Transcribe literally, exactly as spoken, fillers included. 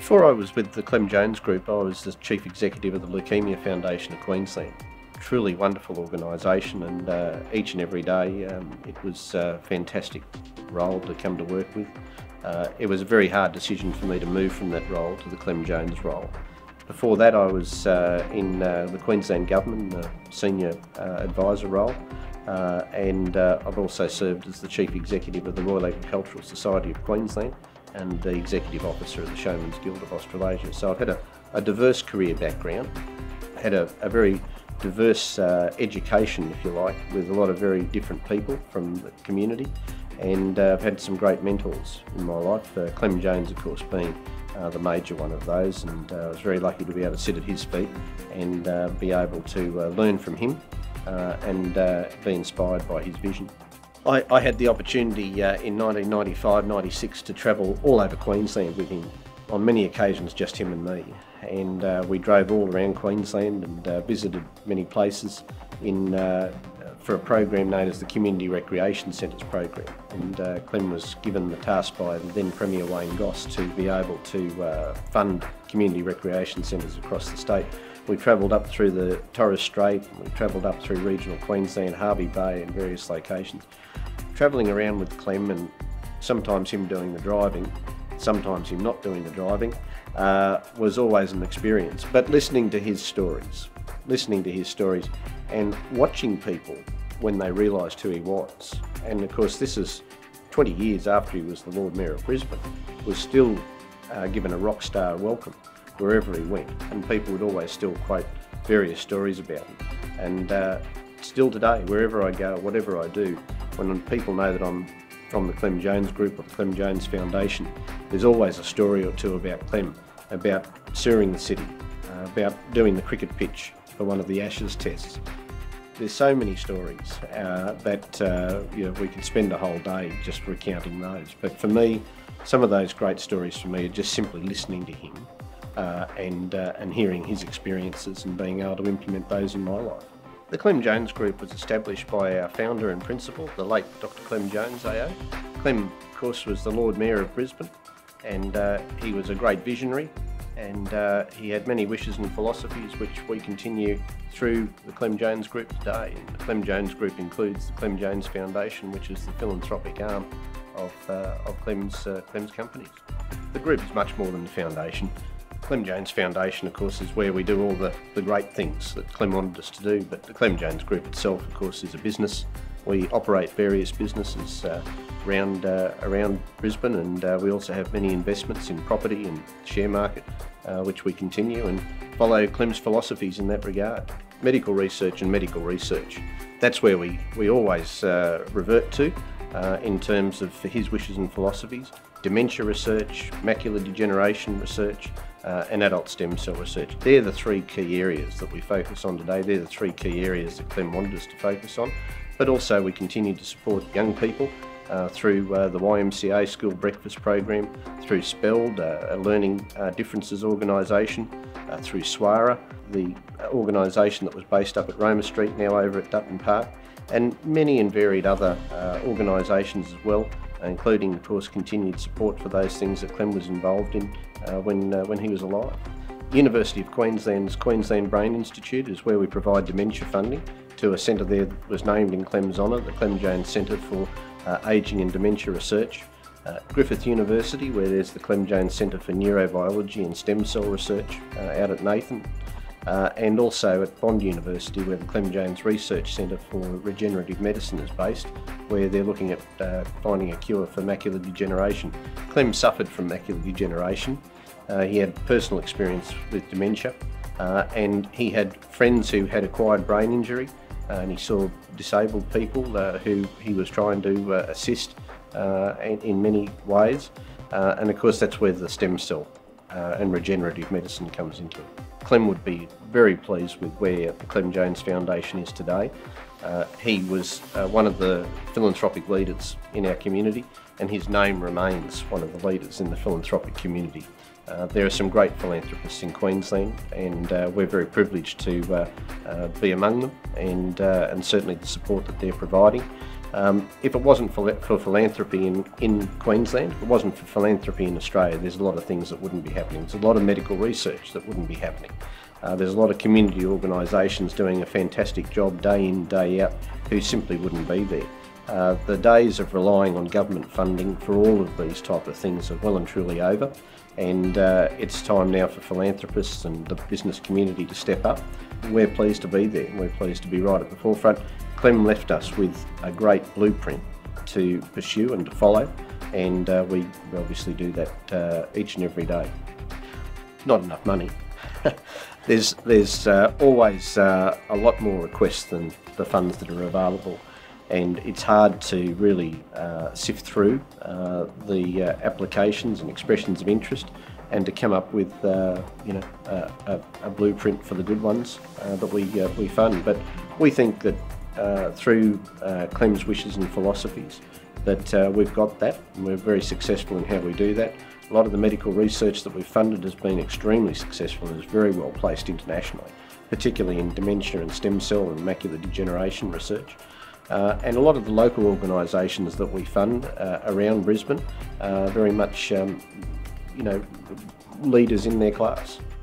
Before I was with the Clem Jones Group, I was the Chief Executive of the Leukaemia Foundation of Queensland. Truly wonderful organisation, and uh, each and every day um, it was a fantastic role to come to work with. Uh, it was a very hard decision for me to move from that role to the Clem Jones role. Before that I was uh, in uh, the Queensland Government, the Senior uh, Advisor role, uh, and uh, I've also served as the Chief Executive of the Royal Agricultural Society of Queensland and the Executive Officer of the Showman's Guild of Australasia. So I've had a, a diverse career background, had a, a very diverse uh, education, if you like, with a lot of very different people from the community, and uh, I've had some great mentors in my life, uh, Clem Jones of course being uh, the major one of those, and uh, I was very lucky to be able to sit at his feet and uh, be able to uh, learn from him uh, and uh, be inspired by his vision. I, I had the opportunity uh, in nineteen ninety-five ninety-six to travel all over Queensland with him, on many occasions just him and me, and uh, we drove all around Queensland and uh, visited many places in uh, for a program known as the Community Recreation Centres program, and uh, Clem was given the task by the then Premier Wayne Goss to be able to uh, fund community recreation centres across the state. We travelled up through the Torres Strait, we travelled up through regional Queensland, Hervey Bay and various locations. Travelling around with Clem, and sometimes him doing the driving, sometimes him not doing the driving, uh, was always an experience. But listening to his stories, listening to his stories and watching people when they realised who he was. And of course this is twenty years after he was the Lord Mayor of Brisbane, was still uh, given a rock star welcome wherever he went, and people would always still quote various stories about him. And uh, still today, wherever I go, whatever I do, when people know that I'm from the Clem Jones Group or the Clem Jones Foundation, there's always a story or two about Clem, about touring the city, uh, about doing the cricket pitch for one of the Ashes tests. There's so many stories uh, that uh, you know, we could spend a whole day just recounting those. But for me, some of those great stories for me are just simply listening to him uh, and, uh, and hearing his experiences and being able to implement those in my life. The Clem Jones Group was established by our founder and principal, the late Doctor Clem Jones A O. Clem, of course, was the Lord Mayor of Brisbane, and uh, he was a great visionary, and uh, he had many wishes and philosophies which we continue through the Clem Jones Group today. And the Clem Jones Group includes the Clem Jones Foundation, which is the philanthropic arm of, uh, of Clem's, uh, Clem's companies. The group is much more than the foundation. Clem Jones Foundation, of course, is where we do all the, the great things that Clem wanted us to do, but the Clem Jones Group itself, of course, is a business. We operate various businesses uh, around, uh, around Brisbane, and uh, we also have many investments in property and share market, uh, which we continue and follow Clem's philosophies in that regard. Medical research and medical research. That's where we, we always uh, revert to uh, in terms of his wishes and philosophies. Dementia research, macular degeneration research, Uh, and adult stem cell research. They're the three key areas that we focus on today. They're the three key areas that Clem wanted us to focus on. But also we continue to support young people uh, through uh, the Y M C A School Breakfast Program, through SPELD, uh, a Learning uh, Differences organisation, uh, through SWARA, the organisation that was based up at Roma Street, now over at Dutton Park, and many and varied other uh, organisations as well, including, of course, continued support for those things that Clem was involved in uh, when, uh, when he was alive. University of Queensland's Queensland Brain Institute is where we provide dementia funding to a centre there that was named in Clem's honour, the Clem Jones Centre for uh, Ageing and Dementia Research. Uh, Griffith University, where there's the Clem Jones Centre for Neurobiology and Stem Cell Research uh, out at Nathan. Uh, and also at Bond University, where the Clem Jones Research Centre for Regenerative Medicine is based, where they're looking at uh, finding a cure for macular degeneration. Clem suffered from macular degeneration. Uh, he had personal experience with dementia, uh, and he had friends who had acquired brain injury, uh, and he saw disabled people uh, who he was trying to uh, assist uh, in, in many ways. Uh, and of course that's where the stem cell uh, and regenerative medicine comes into it. Clem would be very pleased with where the Clem Jones Foundation is today. Uh, he was uh, one of the philanthropic leaders in our community, and his name remains one of the leaders in the philanthropic community. Uh, there are some great philanthropists in Queensland, and uh, we're very privileged to uh, uh, be among them, and, uh, and certainly the support that they're providing. Um, if it wasn't for, for philanthropy in, in Queensland, if it wasn't for philanthropy in Australia, there's a lot of things that wouldn't be happening. There's a lot of medical research that wouldn't be happening. Uh, there's a lot of community organisations doing a fantastic job day in, day out, who simply wouldn't be there. Uh, the days of relying on government funding for all of these type of things are well and truly over, and uh, it's time now for philanthropists and the business community to step up. We're pleased to be there. We're pleased to be right at the forefront. Clem left us with a great blueprint to pursue and to follow, and uh, we obviously do that uh, each and every day. Not enough money. there's there's uh, always uh, a lot more requests than the funds that are available, and it's hard to really uh, sift through uh, the uh, applications and expressions of interest, and to come up with uh, you know a, a, a blueprint for the good ones uh, that we uh, we fund. But we think that uh, through uh, Clem's wishes and philosophies, that uh, we've got that, and we're very successful in how we do that. A lot of the medical research that we've funded has been extremely successful and is very well placed internationally, particularly in dementia and stem cell and macular degeneration research. Uh, and a lot of the local organisations that we fund uh, around Brisbane are very much, um, you know, leaders in their class.